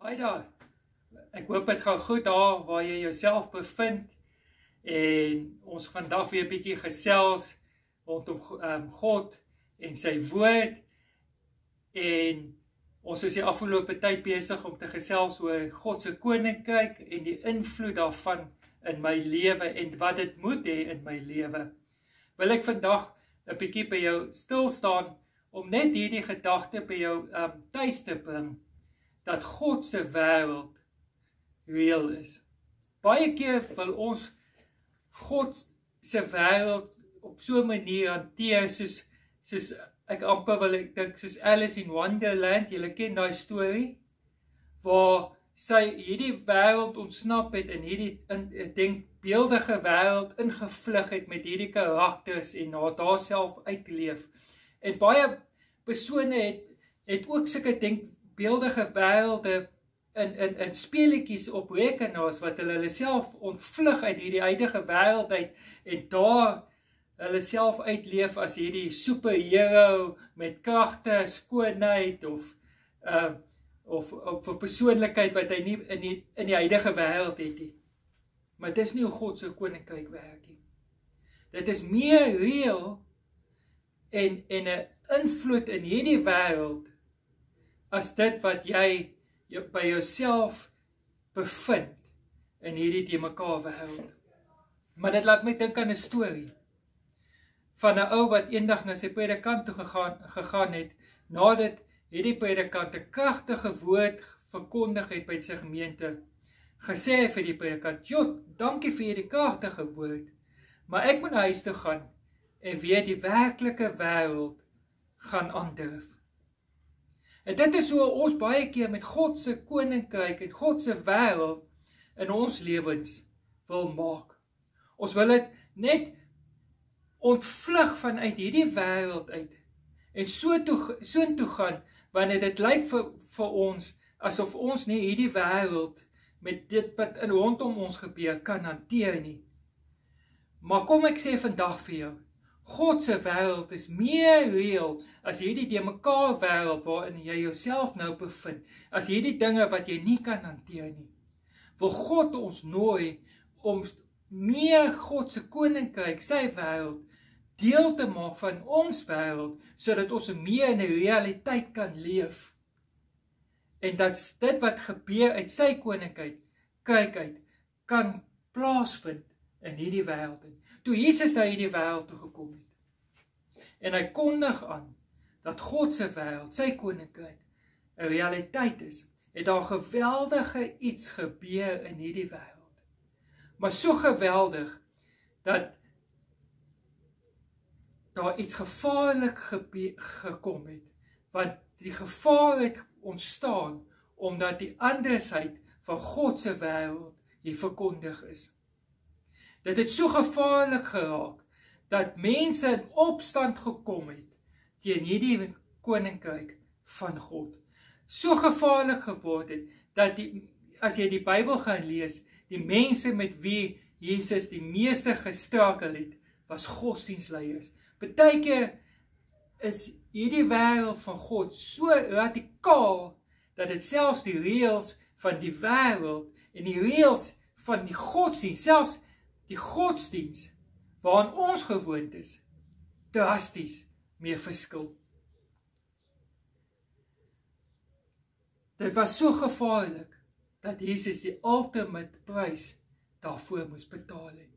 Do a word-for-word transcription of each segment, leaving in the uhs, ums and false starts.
Hi daar, ek hoop het gaan goed daar waar jy jouself bevind en ons vandag weer 'n bietjie gesels rondom um, God en sy woord en ons is die afgelope tyd besig om te gesels oor God se koninkryk en die invloed daarvan in my lewe en wat dit moet hê in my lewe. Wil ek vandag 'n bietjie by jou stil staan om net hierdie gedagte by jou um, tuis te bring, dat God se wêreld reëel is. Baie keer wil ons God se wêreld op so 'n manier hanteer, soos, soos ek amper wil ek dink, soos Alice in Wonderland, julle ken daai storie, waar sy hierdie wêreld ontsnap het en hierdie in, denkbeeldige wêreld ingevlug het met hierdie karakters en haar daar self uitleef. En baie persone het, het ook sulke denkbeeldige wêrelde in, in, in speletjies op rekenaars wat hulle hulle self ontvlug uit hierdie huidige wêreld uit en daar hulle self uitleef as hierdie superhero met kragte, skoonheid of uh, of of 'n persoonlikheid wat hy nie in die in die huidige wêreld het nie. Maar dit is nie hoe God se koninkryk werk nie. Dit is meer reëel en en 'n invloed in hierdie wêreld as dit wat jy by jouself bevind in hierdie te mekaar wêreld. Maar dit laat my dink aan 'n storie van 'n ou wat eendag na sy predikant toe gegaan, gegaan het, nadat hierdie predikant 'n kragtige woord verkondig het by sy gemeente, gesê vir die predikant: "Jo, dankie vir hierdie kragtige woord, maar ek moet na huis toe gaan en weer die werklike wêreld gaan aandurf." En dit is hoe ons baie keer met God se koninkryk en God se wêreld in ons lewens wil maak. Ons wil dit net ontvlug vanuit hierdie wêreld uit en so toe, so toe gaan, wanneer dit lyk vir, vir ons asof ons nie hierdie wêreld met dit wat in rondom ons gebeur kan hanteer nie. Maar kom ek sê vandag vir jou, God se wêreld is meer reëel as hierdie de mekaar wêreld waarin jy jouself nou bevind, as hierdie dinge wat jy nie kan hanteer nie. Wil God ons nooi om meer God se koninkryk, sy wêreld, deel te maak van ons wêreld, sodat ons meer in 'n realiteit kan leef. En dat dit wat gebeur uit sy koninkryk, kyk uit, kan plaasvind in hierdie wêreld. Toe Jesus na hierdie wêreld toe gekom het, en hy kondig aan dat God se wêreld, sy koninkryk, 'n realiteit is, het daar geweldige iets gebeur in hierdie wêreld. Maar so geweldig, dat daar iets gevaarlik gekom het, want die gevaar het ontstaan, omdat die andersheid van God se wêreld hier verkondig is. Dit het so gevaarlik geraak, dat mense in opstand gekom het, teen hierdie koninkryk van God. So gevaarlik geword het, dat die, as jy die Bybel gaan lees, die mense met wie Jesus die meeste gestrakel het, was godsdienstleiers. Partykeer is hierdie wêreld van God so radikaal, dat dit selfs die reëls van die wêreld en die reëls van die godsdienst, selfs die godsdienst waaraan ons gewoond is, drasties mee verskil. Dit was so gevaarlik, dat Jesus die ultimate prys daarvoor moes betaal het.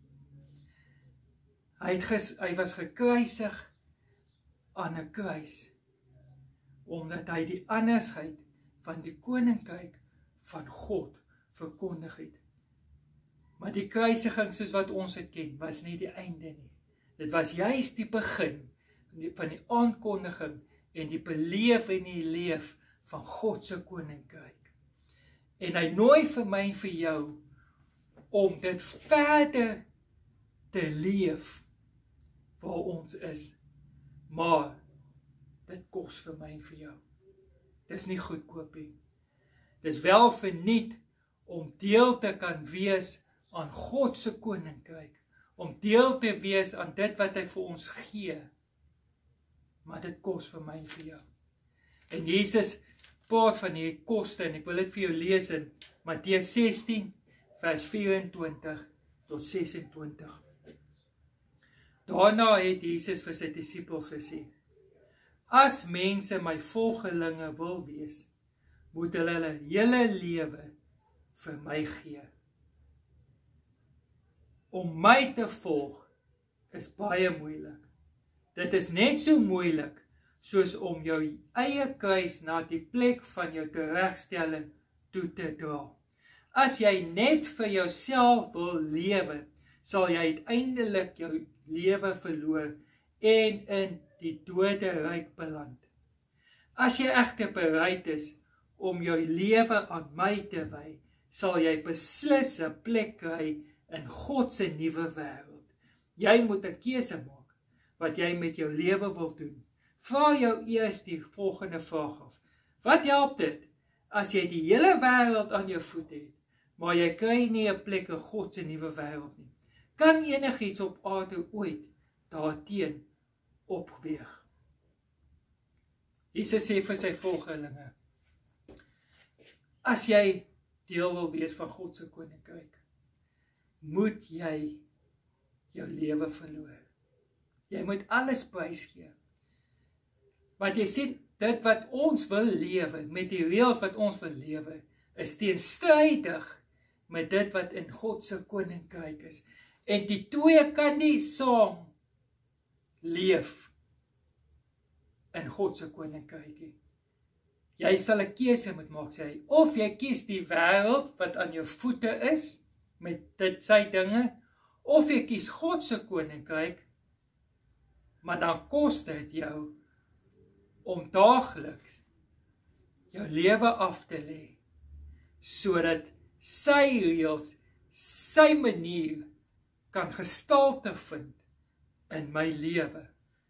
Hy, het ges, hy was gekruisig aan 'n kruis, omdat hy die andersheid van die koninkryk van God verkondig het. Maar die kruisiging soos wat ons het ken, was nie die einde nie. Dit was juist die begin van die aankondiging en die beleef en die leef van God se koninkryk. En hy nooi vir my en vir jou om dit verder te leef waar ons is. Maar dit kos vir my en vir jou. Dis nie goedkoop nie. Dis wel verniet om deel te kan wees aan God se koninkryk, om deel te wees aan dit wat hy vir ons gee. Maar dit kos vir my en vir jou. En Jesus praat van hierdie koste, en ek wil dit vir jou lees in Matteus sestien, vers vyf-en-twintig tot ses-en-twintig. Daarna het Jesus vir sy disippels gesê, as mense my volgelinge wil wees, moet hulle hulle hele lewe vir my gee. Om my te volg is baie moeilik. Dit is net so moeilik soos om jou eie kruis na die plek van jou teregstelling toe te dra. As jy net vir jouself wil lewe, sal jy uiteindelik jou lewe verloor en in die dode ryk beland. As jy egter bereid is om jou lewe aan my te wy, sal jy beslis 'n plek kry in God se nuwe wêreld. Jy moet 'n keuse maak wat jy met jou lewe wil doen. Vra jou eers die volgende vraag af. Wat help dit as jy die hele wêreld aan jou voet het, maar jy kry nie 'n plek in God se nuwe wêreld nie? Kan enigiets op aarde ooit daarteen opweeg? Jesus sê vir sy volgelinge, as jy deel wil wees van God se koninkryk, moet jy jou lewe verloor. Jy moet alles prysgee. Want jy sien, dit wat ons wil lewe, met die reëls wat ons wil lewe, is teenstrydig met dit wat in God se koninkryk is. En die twee kan nie saam leef in God se koninkryk nie. Jy sal 'n keuse moet maak, sê hy. Of jy kies die wêreld wat aan jou voete is, met dit sy dinge, of jy kies God se koninkryk, maar dan kos dit jou om daagliks jou lewe af te lê, sodat sy reëls, sy manier kan gestalte vind in my lewe.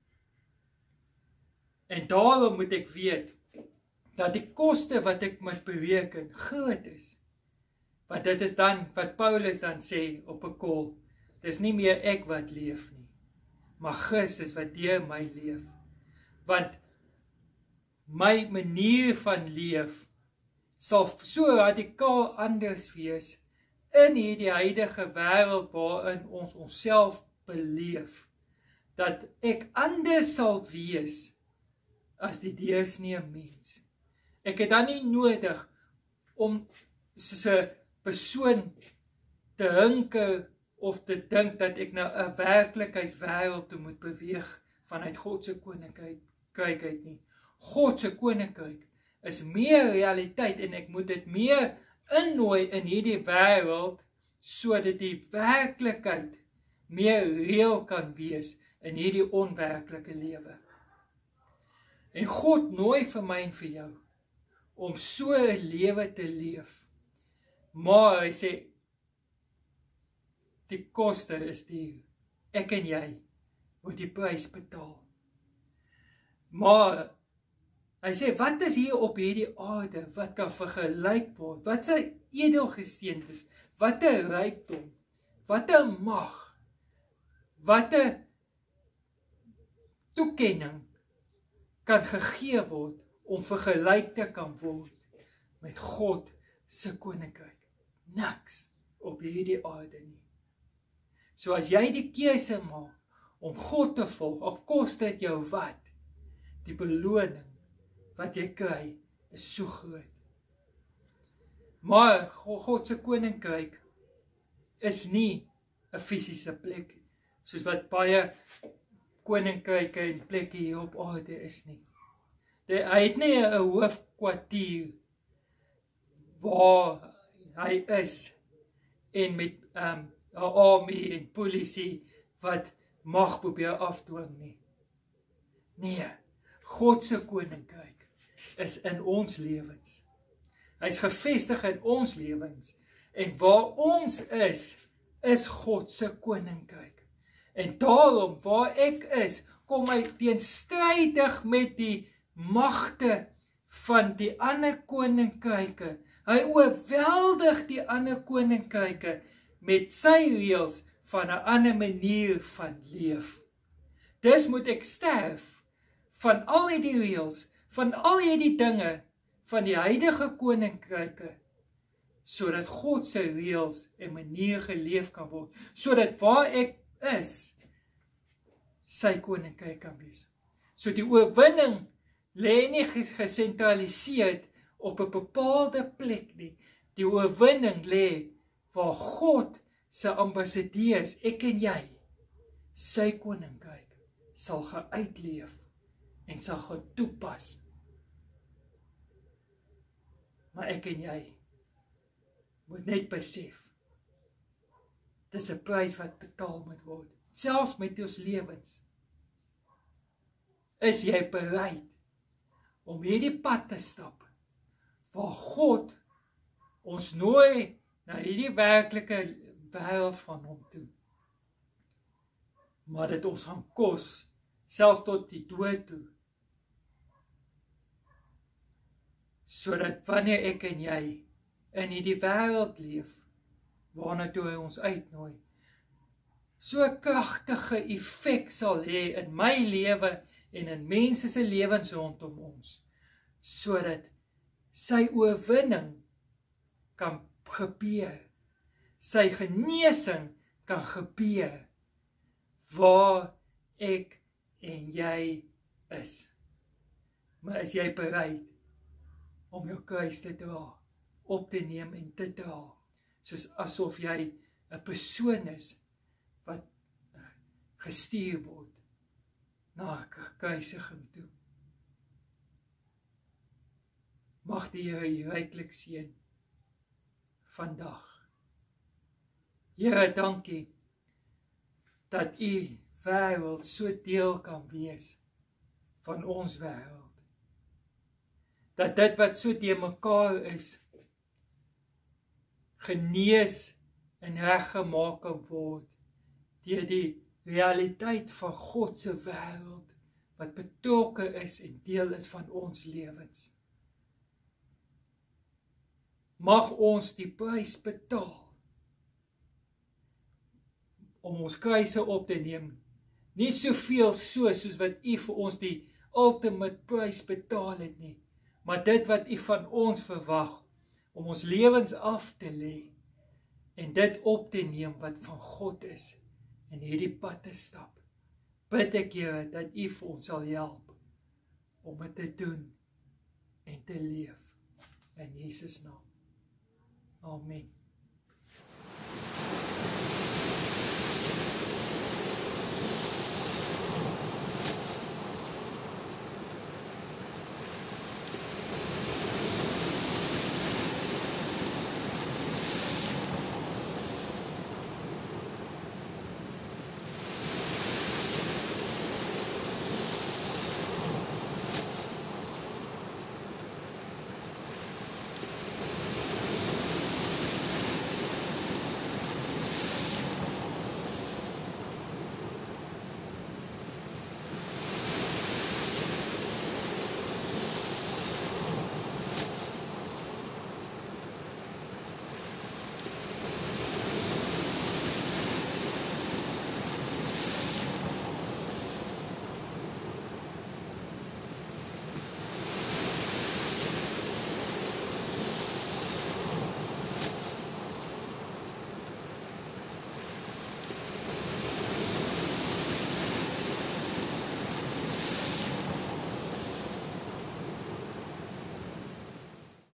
En daarom moet ek weet dat die koste wat ek moet bereken groot is. Want dit is dan wat Paulus dan sê op 'n kol, dis nie meer ek wat leef nie, maar Christus wat deur my leef. Want my manier van leef sal so radikaal anders wees in hierdie huidige wêreld waarin ons onsself beleef, dat ek anders sal wees as die deursnee mens. Ek het dan nie nodig om soos 'n persoon te hinker of te dink dat ek na 'n werklikheidswêreld toe moet beweeg vanuit God se koninkryk uit nie. God se koninkryk is meer realiteit en ek moet dit meer innooi in hierdie wêreld sodat die werklikheid meer reël kan wees in hierdie onwerklike lewe. En God nooi vir my en vir jou om so 'n lewe te leef. Maar hy sê die koste is duur. Ek en jy moet die prys betaal. Maar hy sê, wat is hier op hierdie aarde wat kan vergelyk word? Wat sy edelgesteentes, wat 'n rykdom, wat 'n mag, wat 'n toekenning kan gegee word om vergelyk te kan word met God se koninkryk. Niks op hierdie aarde nie. So as jy die keuse maak om God te volg, al kos dit jou wat, die beloning wat jy kry is so groot. Maar God se koninkryk is nie 'n fisiese plek, soos wat baie koninkryke en plekke hier op aarde is nie. Hy het nie 'n hoofkwartier waar hy is en met um, 'n army en polisie wat mag probeer afdwing nie. Nee, God se koninkryk is in ons lewens. Hy's gevestig in ons lewens en waar ons is, is God se koninkryk. En daarom waar ek is, kom hy teenstrydig met die magte van die ander koninkryke. Hy oorweldig die ander koninkryke met sy reëls van 'n ander manier van leef. Dus moet ek sterf van al hierdie reëls, van al hierdie dinge, van die huidige koninkryke, sodat God se reëls en manier geleef kan word, sodat waar ek is, sy koninkryk kan wees. So die oorwinning lê nie gesentraliseerd op 'n bepaalde plek nie. Die oorwinning lê waar God se ambassadeurs, ek en jy, sy koninkryk sal gaan uitleef en sal gaan toepas. Maar ek en jy moet net besef, dis 'n prys wat betaal moet word, selfs met ons lewens. Is jy bereid om hierdie pad te stap, waar God ons nooi na hierdie werklike wêreld van hom toe, maar dit ons gaan kos, selfs tot die dood toe, sodat wanneer ek en jy in hierdie wêreld leef, waarna toe hy ons uitnooi, so 'n kragtige effek sal hê in my lewe en in mense se lewens rondom ons, sodat sy oorwinning kan gebeur, sy genesing kan gebeur, waar ek en jy is. Maar is jy bereid om jou kruis te dra, op te neem en te dra, soos asof jy 'n persoon is wat gestuur word na 'n kruisiging toe? Mag die Here u ryklik seën vandag. Here, dankie dat u wêreld so deel kan wees van ons wêreld. Dat dit wat so te mekaar is, genees en reggemaak kan word deur die realiteit van God se wêreld wat betrokke is en deel is van ons lewens. Mag ons die prys betaal om ons kruise op te neem, nie soveel so soos wat u vir ons die ultimate prys betaal het nie, maar dit wat u van ons verwag, om ons lewens af te lê en dit op te neem wat van God is en hierdie pad te stap. Bid ek, Here, dat u vir ons sal help om dit te doen en te leef in Jesus naam. Amen.